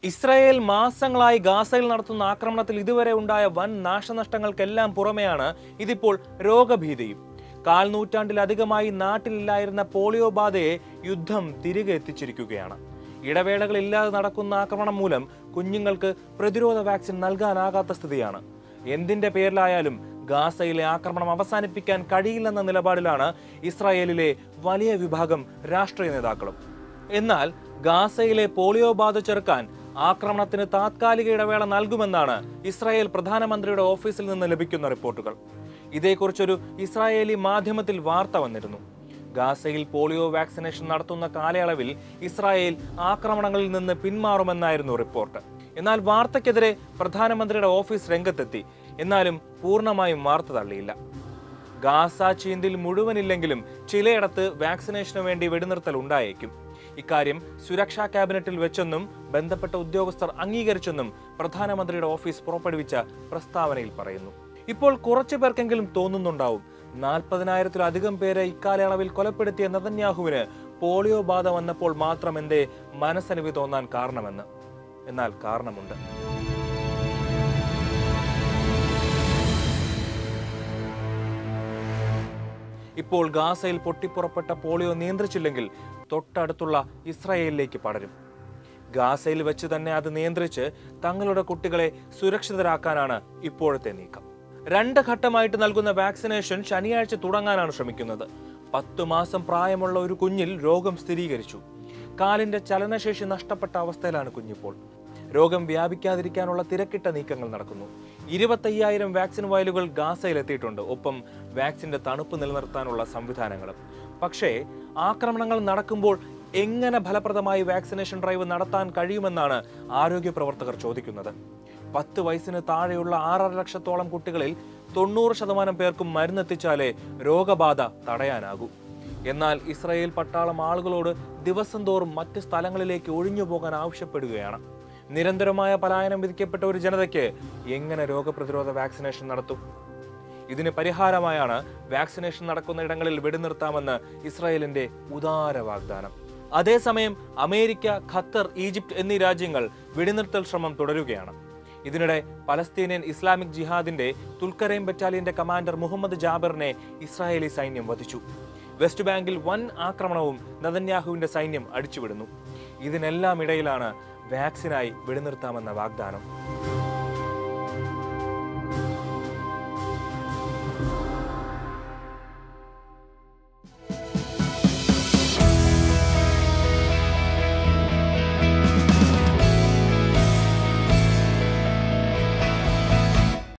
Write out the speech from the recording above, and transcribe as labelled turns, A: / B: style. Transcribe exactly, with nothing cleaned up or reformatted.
A: Israel മാസങ്ങളായി ഗാസയിൽ നടത്തുന്ന ആക്രമണത്തിൽ ഇതുവരെ ഉണ്ടായ വൻ നാശനഷ്ടങ്ങൾക്കെല്ലാം പുറമെയാണ് ഇതിപ്പോൾ രോഗഭീതിയും. കാൽ നൂറ്റാണ്ടിലധികമായി നാട്ടിലില്ലായിരുന്ന പോളിയോ ബാധയെ യുദ്ധം തിരികെ എത്തിച്ചിരിക്കുകയാണ്. ഇടവേളകളില്ലാതെ നടക്കുന്ന ആക്രമണം മൂലം കുഞ്ഞുങ്ങൾക്ക് പ്രതിരോധ വാക്സിൻ നൽകാനാകാത്ത സ്ഥിതിയാണ്. എന്തിന്റെ പേരിലായാലും ഗാസയിലെ ആക്രമണം അവസാനിപ്പിക്കാൻ കഴിയില്ലെന്ന നിലപാടിലാണ് ഇസ്രായേലിലെ വലിയ വിഭാഗം രാഷ്ട്രീയ നേതാക്കളും. എന്നാൽ ഗാസയിലെ പോളിയോ ബാധ ചെറുക്കാൻ ആക്രമണത്തിന് താത്കാലിക ഇടവേള നൽകുമെന്നാണ് ഇസ്രായേൽ പ്രധാനമന്ത്രിയുടെ ഓഫീസിൽ നിന്ന് ലഭിക്കുന്ന റിപ്പോർട്ടുകൾ. ഇതേക്കുറിച്ചൊരു ഇസ്രായേലി മാധ്യമത്തിൽ വാർത്ത വന്നിരുന്നു. ഗാസയിൽ പോളിയോ വാക്സിനേഷൻ നടത്തുന്ന കാലയളവിൽ ഇസ്രായേൽ ആക്രമണങ്ങളിൽ നിന്ന് പിന്മാറുമെന്നായിരുന്നു റിപ്പോർട്ട്. എന്നാൽ വാർത്തയ്ക്കെതിരെ പ്രധാനമന്ത്രിയുടെ ഓഫീസ് രംഗത്തെത്തി. എന്നാലും പൂർണ്ണമായും വാർത്ത തള്ളിയില്ല. ഗാസ ചീന്തിൽ മുഴുവനില്ലെങ്കിലും ചിലയിടത്ത് വാക്സിനേഷന് വേണ്ടി വെടിനിർത്തൽ ഉണ്ടായേക്കും. ഇക്കാര്യം സുരക്ഷാ ക്യാബിനറ്റിൽ വെച്ചെന്നും ബന്ധപ്പെട്ട ഉദ്യോഗസ്ഥർ അംഗീകരിച്ചെന്നും പ്രധാനമന്ത്രിയുടെ ഓഫീസ് പുറപ്പെടുവിച്ച പ്രസ്താവനയിൽ പറയുന്നു. ഇപ്പോൾ കുറച്ചു പേർക്കെങ്കിലും തോന്നുന്നുണ്ടാവും, നാൽപ്പതിനായിരത്തിലധികം പേരെ ഇക്കാലയളവിൽ കൊലപ്പെടുത്തിയ നെതന്യാഹുവിന് പോളിയോ ബാധ വന്നപ്പോൾ മാത്രം എന്തേ മനസ്സലിവ് തോന്നാൻ കാരണമെന്ന്. എന്നാൽ കാരണമുണ്ട്. ഇപ്പോൾ ഗാസയിൽ പൊട്ടിപ്പുറപ്പെട്ട പോളിയോ നിയന്ത്രിച്ചില്ലെങ്കിൽ തൊട്ടടുത്തുള്ള ഇസ്രായേലിലേക്ക് പടരും. ഗാസയിൽ വെച്ച് തന്നെ അത് നിയന്ത്രിച്ച് തങ്ങളുടെ കുട്ടികളെ സുരക്ഷിതരാക്കാനാണ് ഇപ്പോഴത്തെ നീക്കം. രണ്ട് ഘട്ടമായിട്ട് നൽകുന്ന വാക്സിനേഷൻ ശനിയാഴ്ച തുടങ്ങാനാണ് ശ്രമിക്കുന്നത്. പത്തു മാസം പ്രായമുള്ള ഒരു കുഞ്ഞിൽ രോഗം സ്ഥിരീകരിച്ചു. കാലിന്റെ ചലനശേഷി നഷ്ടപ്പെട്ട അവസ്ഥയിലാണ് കുഞ്ഞിപ്പോൾ. രോഗം വ്യാപിക്കാതിരിക്കാനുള്ള തിരക്കിട്ട നീക്കങ്ങൾ നടക്കുന്നു. ഇരുപത്തയ്യായിരം വാക്സിൻ വയലുകൾ ഗാസയിൽ എത്തിയിട്ടുണ്ട്. ഒപ്പം വാക്സിന്റെ തണുപ്പ് നിലനിർത്താനുള്ള സംവിധാനങ്ങളും. പക്ഷേ ആക്രമണങ്ങൾ നടക്കുമ്പോൾ എങ്ങനെ ഫലപ്രദമായി വാക്സിനേഷൻ ഡ്രൈവ് നടത്താൻ കഴിയുമെന്നാണ് ആരോഗ്യ പ്രവർത്തകർ ചോദിക്കുന്നത്. പത്ത് വയസ്സിന് താഴെയുള്ള ആറര ലക്ഷത്തോളം കുട്ടികളിൽ തൊണ്ണൂറ് ശതമാനം പേർക്കും മരുന്നെത്തിച്ചാലേ രോഗബാധ തടയാനാകൂ. എന്നാൽ ഇസ്രായേൽ പട്ടാളം ആളുകളോട് ദിവസം തോറും മറ്റ് സ്ഥലങ്ങളിലേക്ക് ഒഴിഞ്ഞു പോകാൻ ആവശ്യപ്പെടുകയാണ്. നിരന്തരമായ പലായനം വിധിക്കപ്പെട്ട ഒരു ജനതയ്ക്ക് എങ്ങനെ രോഗപ്രതിരോധ വാക്സിനേഷൻ നടത്തും? ഇതിന് പരിഹാരമായാണ് വാക്സിനേഷൻ നടക്കുന്ന ഇടങ്ങളിൽ വെടിനിർത്താമെന്ന് ഇസ്രായേലിന്റെ ഉദാര വാഗ്ദാനം. അതേസമയം അമേരിക്ക, ഖത്തർ, ഈജിപ്ത് എന്നീ രാജ്യങ്ങൾ വെടിനിർത്തൽ ശ്രമം തുടരുകയാണ്. ഇതിനിടെ പലസ്തീനിയൻ ഇസ്ലാമിക് ജിഹാദിന്റെ തുൽക്കരൈം ബറ്റാലിയന്റെ കമാൻഡർ മുഹമ്മദ് ജാബിറിനെ ഇസ്രായേലി സൈന്യം വധിച്ചു. വെസ്റ്റ് ബാങ്കിൽ വൻ ആക്രമണവും നെതന്യാഹുവിന്റെ സൈന്യം അടിച്ചുവിടുന്നു. ഇതിനെല്ലാം ഇടയിലാണ് വാക്സിനായി വെടിനിർത്താമെന്ന വാഗ്ദാനം.